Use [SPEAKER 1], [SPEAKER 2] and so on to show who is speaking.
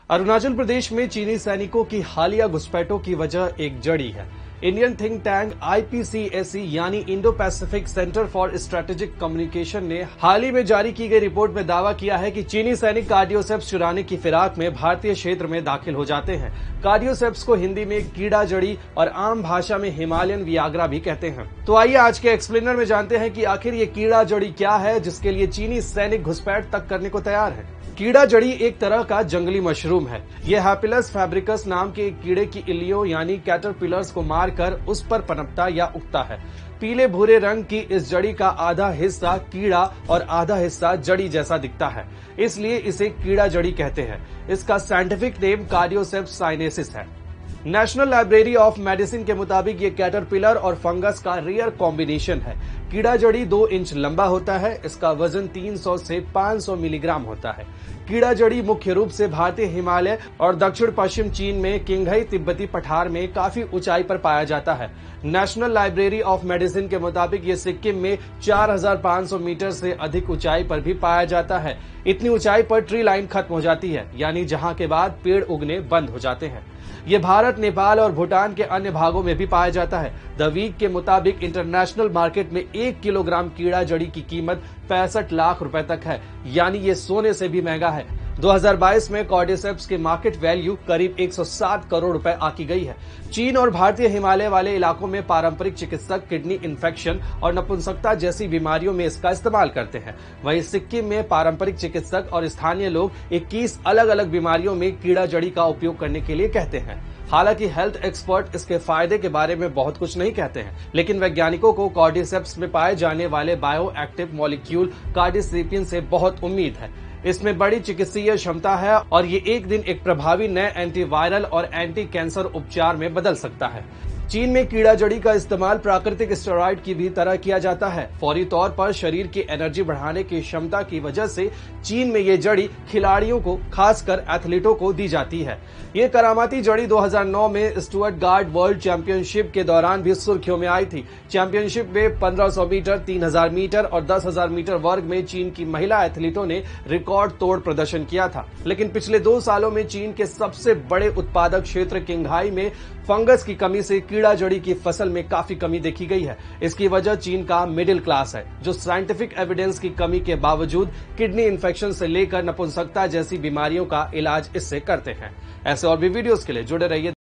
[SPEAKER 1] अरुणाचल प्रदेश में चीनी सैनिकों की हालिया घुसपैठों की वजह एक जड़ी है। इंडियन थिंक टैंक IPCSE यानी Indo Pacific centre for strategic communication ने हाल ही में जारी की गई रिपोर्ट में दावा किया है कि चीनी सैनिक कार्डियोसेप्स चुराने की फिराक में भारतीय क्षेत्र में दाखिल हो जाते हैं। कार्डियोसेप्स को हिंदी में कीड़ा जड़ी और आम भाषा में हिमालयन वियाग्रा भी कहते हैं। तो आइए आज के एक्सप्लेनर में जानते हैं कि आखिर ये कीड़ा जड़ी क्या है जिसके लिए चीनी सैनिक घुसपैठ तक करने को तैयार है। कीड़ा जड़ी एक तरह का जंगली मशरूम है। यह हैपिलस फैब्रिकस नाम के एक कीड़े की इलियों यानी कैटरपिलर्स को मारकर उस पर पनपता या उगता है। पीले भूरे रंग की इस जड़ी का आधा हिस्सा कीड़ा और आधा हिस्सा जड़ी जैसा दिखता है, इसलिए इसे कीड़ा जड़ी कहते हैं। इसका साइंटिफिक नेम कार्डियोसेप्स साइनेसिस है। नेशनल लाइब्रेरी ऑफ मेडिसिन के मुताबिक ये कैटरपिलर और फंगस का रेयर कॉम्बिनेशन है। कीड़ा जड़ी 2 इंच लंबा होता है। इसका वजन 300 से 500 मिलीग्राम होता है। कीड़ा जड़ी मुख्य रूप से भारतीय हिमालय और दक्षिण पश्चिम चीन में किंगघई तिब्बती पठार में काफी ऊंचाई पर पाया जाता है। नेशनल लाइब्रेरी ऑफ मेडिसिन के मुताबिक ये सिक्किम में 4500 मीटर से अधिक ऊंचाई पर भी पाया जाता है। इतनी ऊंचाई पर ट्री लाइन खत्म हो जाती है, यानी जहां के बाद पेड़ उगने बंद हो जाते हैं। ये भारत, नेपाल और भूटान के अन्य भागों में भी पाया जाता है। द वीक के मुताबिक इंटरनेशनल मार्केट में 1 किलोग्राम कीड़ा जड़ी की कीमत 65 लाख रुपए तक है, यानी ये सोने से भी महंगा है। 2022 में कार्डियोसेप्स के मार्केट वैल्यू करीब 107 करोड़ रुपए आकी गई है। चीन और भारतीय हिमालय वाले इलाकों में पारंपरिक चिकित्सक किडनी इन्फेक्शन और नपुंसकता जैसी बीमारियों में इसका इस्तेमाल करते हैं। वहीं सिक्किम में पारंपरिक चिकित्सक और स्थानीय लोग 21 अलग अलग बीमारियों में कीड़ा जड़ी का उपयोग करने के लिए कहते हैं। हालांकि हेल्थ एक्सपर्ट इसके फायदे के बारे में बहुत कुछ नहीं कहते हैं, लेकिन वैज्ञानिकों को कार्डियोसेप्स में पाए जाने वाले बायो एक्टिव मॉलिक्यूल कार्डिसेपियन से बहुत उम्मीद है। इसमें बड़ी चिकित्सीय क्षमता है और ये एक दिन एक प्रभावी नए एंटीवायरल और एंटी कैंसर उपचार में बदल सकता है। चीन में कीड़ा जड़ी का इस्तेमाल प्राकृतिक स्टेरॉइड की भी तरह किया जाता है। फौरी तौर पर शरीर की एनर्जी बढ़ाने की क्षमता की वजह से चीन में ये जड़ी खिलाड़ियों को, खासकर एथलीटों को दी जाती है। ये करामाती जड़ी 2009 में स्टुअर्टगार्ट वर्ल्ड चैंपियनशिप के दौरान भी सुर्खियों में आई थी। चैंपियनशिप में 1500 मीटर, 3000 मीटर और 10,000 मीटर वर्ग में चीन की महिला एथलीटों ने रिकॉर्ड तोड़ प्रदर्शन किया था। लेकिन पिछले 2 सालों में चीन के सबसे बड़े उत्पादक क्षेत्र किंगघाई में फंगस की कमी से कीड़ा जड़ी की फसल में काफी कमी देखी गई है। इसकी वजह चीन का मिडिल क्लास है, जो साइंटिफिक एविडेंस की कमी के बावजूद किडनी इन्फेक्शन से लेकर नपुंसकता जैसी बीमारियों का इलाज इससे करते हैं। ऐसे और भी वीडियोस के लिए जुड़े रहिए।